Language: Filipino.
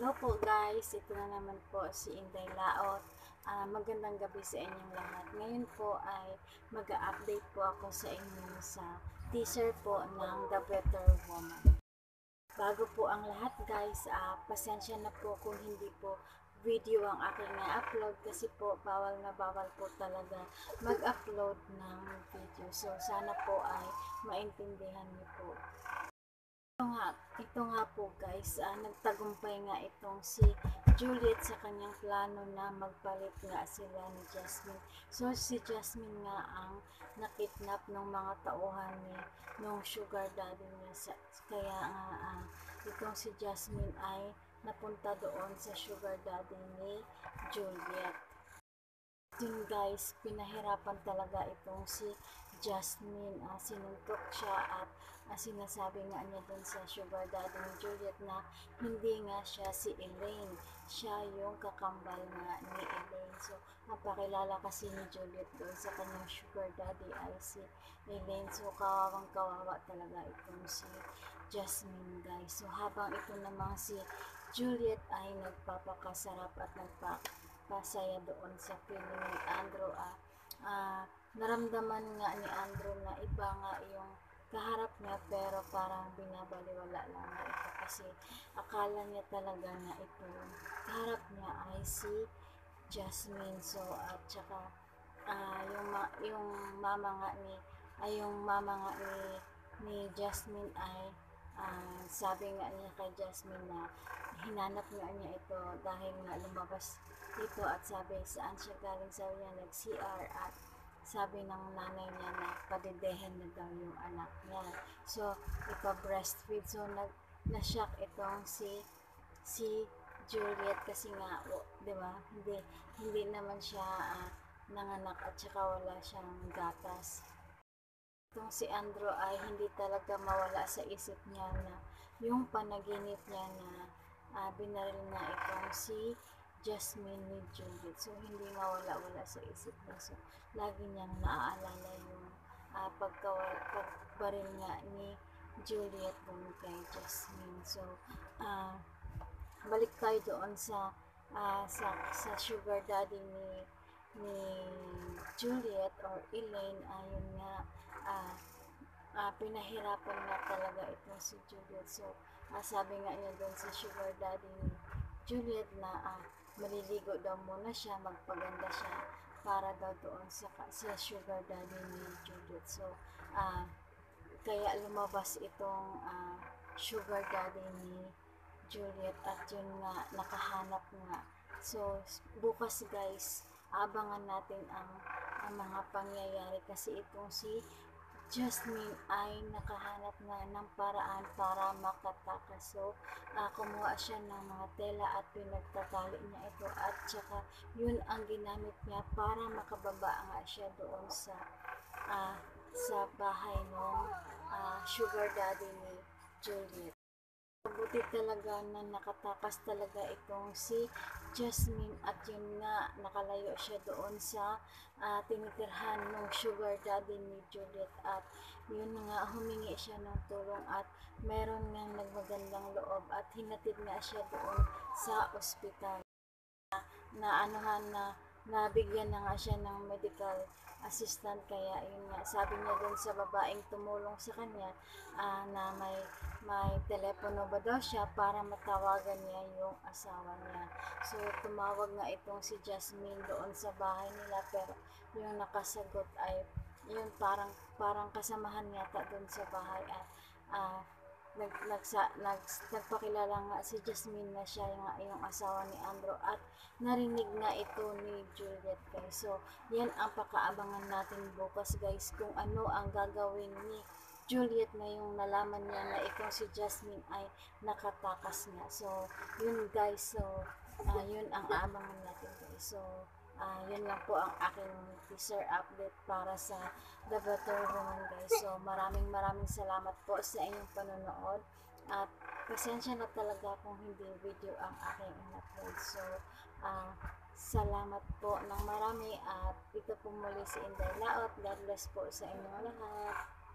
Hello po guys, ito na naman po si Inday Laot. Magandang gabi sa inyong lahat. Ngayon po ay mag-update po ako sa inyo sa teaser po ng The Better Woman. Bago po ang lahat guys, pasensya na po kung hindi po video ang aking na-upload kasi po bawal na bawal po talaga mag-upload ng video. So sana po ay maintindihan niyo po. Ito nga po guys, nagtagumpay nga itong si Juliet sa kanyang plano na magpalit nga sila ni Jasmine. So si Jasmine nga ang nakidnap ng mga tauhan ni nung sugar daddy niya. Kaya nga itong si Jasmine ay napunta doon sa sugar daddy ni Juliet. Yun guys, pinahirapan talaga itong si Jasmine. Sinuntok siya at sinasabi nga niya dun sa sugar daddy ni Juliet na hindi nga siya si Elaine. Siya yung kakambal nga ni Elaine. So, napakilala kasi ni Juliet doon sa kanyang sugar daddy ay si Elaine. So, kawawang kawawa talaga itong si Jasmine guys. So, habang ito namang si Juliet ay nagpapakasarap at nagpapasaya doon sa feeling ni Andrew, naramdaman nga ni Andrew na iba nga yung kaharap niya pero parang binabaliwala lang na ito kasi akala niya talaga na ito kaharap niya ay si Jasmine. So at saka yung mama nga ni Jasmine ay sabi nga niya kay Jasmine na hinanap nga niya ito dahil nga lumabas dito at sabi saan siya galing, sabi niya nag-CR at sabi ng nanay niya na padidehin na daw yung anak niya. So, ipa-breastfeed. So, na-shock itong si Juliet kasi nga, di ba? Hindi naman siya nanganak at saka wala siyang gatas. Itong si Andrew ay hindi talaga mawala sa isip niya na yung panaginip niya na binaril na itong si Jasmine ni Juliet. So, hindi mawala-wala sa isip niya. So, lagi niyang naaalala yung pagbaril nga ni Juliet dun kay Jasmine. So, balik tayo doon sa sugar daddy ni Juliet or Elaine. Ayun nga, pinahirapan nga talaga itong si Juliet. So, sabi nga niya doon sa sugar daddy ni Juliet na maliligo daw muna siya, magpaganda siya para daw doon sa sugar daddy ni Juliet. So, kaya lumabas itong sugar daddy ni Juliet at yun nga, nakahanap nga. So, bukas guys, abangan natin ang mga pangyayari kasi itong si Jasmine ay nakahanap nga ng paraan para makatakas. So, kumuha siya ng mga tela at pinagtatali niya ito at saka yun ang ginamit niya para makababa nga siya doon sa bahay ng sugar daddy ni Juliet. Buti talaga na nakatakas talaga itong si Jasmine at yun nga, nakalayo siya doon sa tinitirhan ng sugar daddy ni Juliet at yun nga, humingi siya ng tulong at meron nga nagmagandang loob at hinatid nga siya doon sa ospital na nabigyan na nga siya ng medical assistant. Kaya yun nga, sabi niya dun sa babaeng tumulong sa kanya na may telepono ba daw siya para matawagan niya yung asawa niya. So, tumawag nga itong si Jasmine doon sa bahay nila pero yung nakasagot ay yun parang kasamahan yata doon sa bahay at nagpakilala nga si Jasmine na siya yung asawa ni Andrew at narinig nga ito ni Juliet guys. So, yan ang pakaabangan natin bukas guys kung ano ang gagawin ni Juliet na yung nalaman niya na itong si Jasmine ay nakatakas nga. So, yun guys. So, yun ang aabangan natin guys. So, yun lang po ang aking teaser update para sa The Better Woman guys. So, maraming salamat po sa inyong panonood at pasensya na talaga kung hindi video ang aking in-upload. So, salamat po ng marami at ito po muli si Inday Laot. God bless po sa inyong lahat.